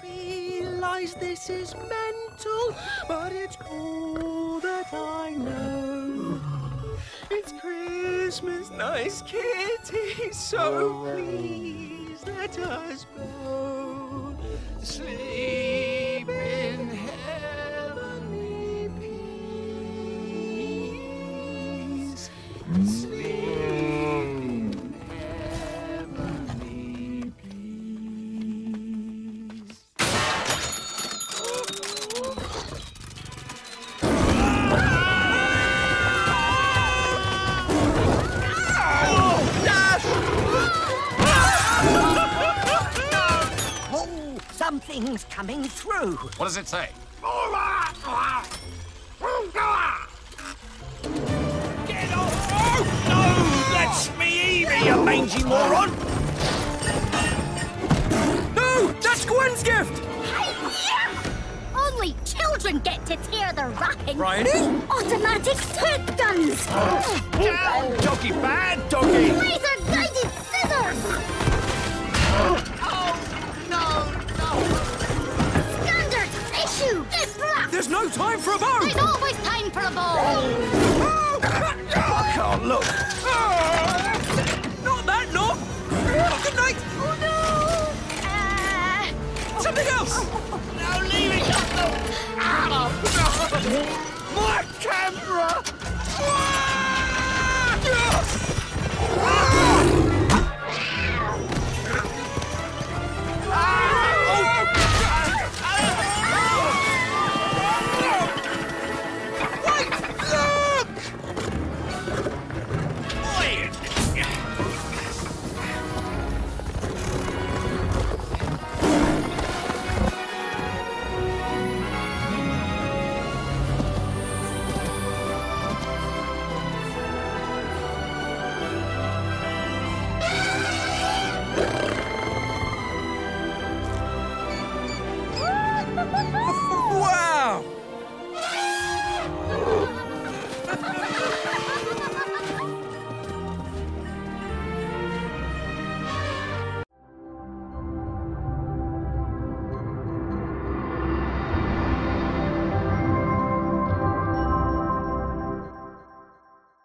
realise this is mental, but it's all that I know. It's Christmas, nice kitty, so please let us go. Sleep in heavenly peace. Sleep in heavenly peace. Something's coming through. What does it say? Get off! Oh, no! That's me, Evie, you mangy moron! No! That's Gwen's gift! Only children get to tear their wrapping. Bryony? Automatic squirt guns. Down, doggy, bad doggy! Laser-guided scissors. Standard issue. There's no time for a bow! There's always time for a ball. I can't look. Not that, no! Good night! Oh, no. Something else! No, leave it! No.